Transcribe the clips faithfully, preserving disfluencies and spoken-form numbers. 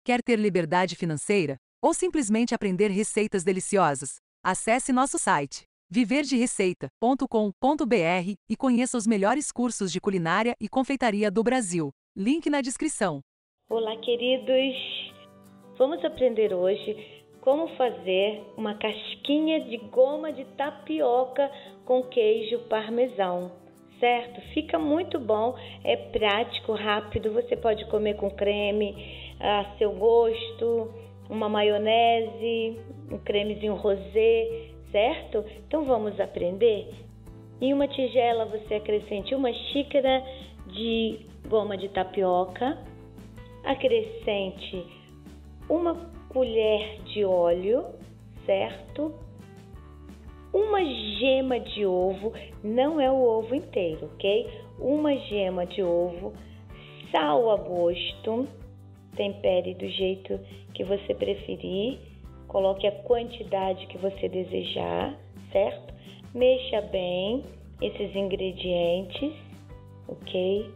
Quer ter liberdade financeira? Ou simplesmente aprender receitas deliciosas? Acesse nosso site viver de receita ponto com ponto br e conheça os melhores cursos de culinária e confeitaria do Brasil. Link na descrição. Olá, queridos! Vamos aprender hoje como fazer uma casquinha de goma de tapioca com queijo parmesão, certo? Fica muito bom, é prático, rápido, você pode comer com creme a seu gosto, uma maionese, um cremezinho rosé, certo? Então vamos aprender? Em uma tigela você acrescente uma xícara de goma de tapioca, acrescente uma colher de óleo, certo? Uma gema de ovo, não é o ovo inteiro, ok? Uma gema de ovo, sal a gosto, tempere do jeito que você preferir, coloque a quantidade que você desejar, certo? Mexa bem esses ingredientes, ok?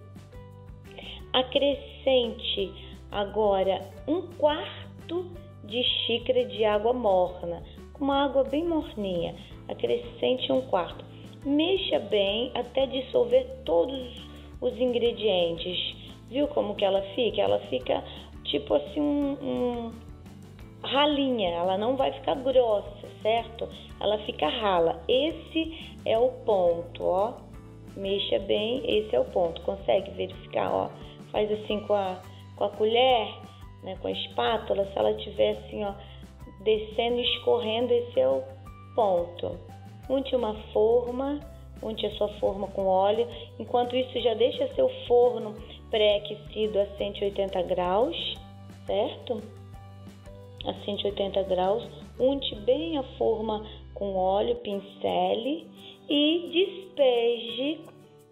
Acrescente agora um quarto de xícara de água morna, uma água bem morninha, acrescente um quarto. Mexa bem até dissolver todos os ingredientes. Viu como que ela fica? Ela fica tipo assim um, um ralinha, ela não vai ficar grossa, certo? Ela fica rala. Esse é o ponto, ó. Mexa bem, esse é o ponto. Consegue verificar, ó? Faz assim com a, com a colher, né, com a espátula, se ela estiver assim, ó, descendo e escorrendo, esse é o ponto. Unte uma forma, unte a sua forma com óleo. Enquanto isso, já deixa seu forno pré-aquecido a cento e oitenta graus, certo? A cento e oitenta graus. Unte bem a forma com óleo, pincele e despeje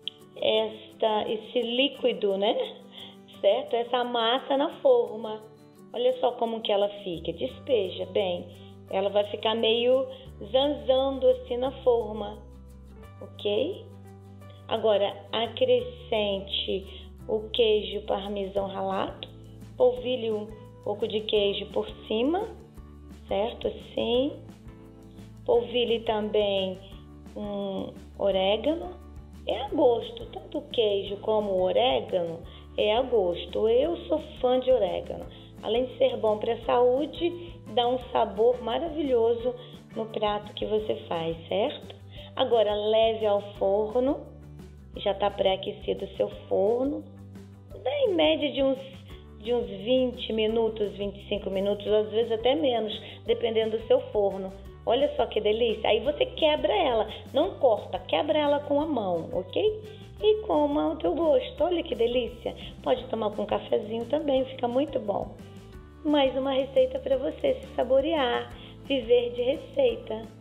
esta, esse líquido, né? Certo? Essa massa na forma. Olha só como que ela fica. Despeja bem. Ela vai ficar meio zanzando assim na forma. Ok? Agora, acrescente o queijo parmesão ralado. Polvilhe um pouco de queijo por cima. Certo? Assim. Polvilhe também um orégano. É a gosto. Tanto o queijo como o orégano é a gosto. Eu sou fã de orégano. Além de ser bom para a saúde, dá um sabor maravilhoso no prato que você faz, certo? Agora, leve ao forno. Já está pré-aquecido o seu forno. Dá em média de uns, de uns vinte minutos, vinte e cinco minutos, às vezes até menos, dependendo do seu forno. Olha só que delícia. Aí você quebra ela. Não corta, quebra ela com a mão, ok? E coma ao teu gosto. Olha que delícia. Pode tomar com um cafezinho também, fica muito bom. Mais uma receita para você se saborear. Viver de receita.